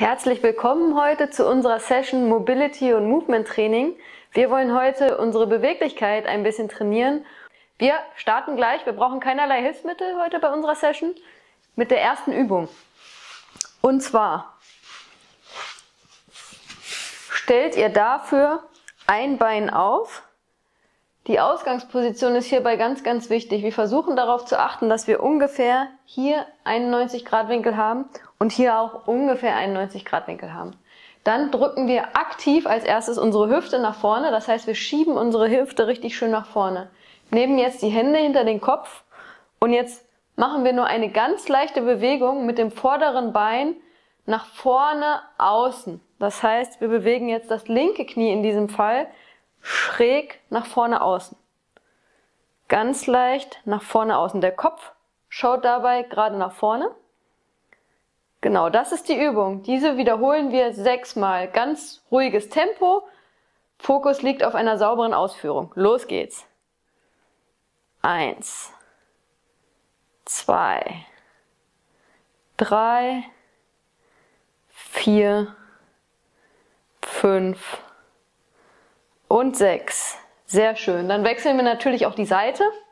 Herzlich willkommen heute zu unserer Session Mobility und Movement Training. Wir wollen heute unsere Beweglichkeit ein bisschen trainieren. Wir starten gleich, wir brauchen keinerlei Hilfsmittel heute bei unserer Session, mit der ersten Übung. Und zwar stellt ihr dafür ein Bein auf. Die Ausgangsposition ist hierbei ganz, ganz wichtig. Wir versuchen darauf zu achten, dass wir ungefähr hier 91 Grad Winkel haben und hier auch ungefähr 91 Grad Winkel haben. Dann drücken wir aktiv als erstes unsere Hüfte nach vorne. Das heißt, wir schieben unsere Hüfte richtig schön nach vorne. Nehmen jetzt die Hände hinter den Kopf und jetzt machen wir nur eine ganz leichte Bewegung mit dem vorderen Bein nach vorne außen. Das heißt, wir bewegen jetzt das linke Knie in diesem Fall schräg nach vorne außen. Ganz leicht nach vorne außen. Der Kopf schaut dabei gerade nach vorne. Genau, das ist die Übung. Diese wiederholen wir 6 Mal. Ganz ruhiges Tempo. Fokus liegt auf einer sauberen Ausführung. Los geht's. 1, 2, 3, 4, 5 und 6. Sehr schön. Dann wechseln wir natürlich auch die Seite.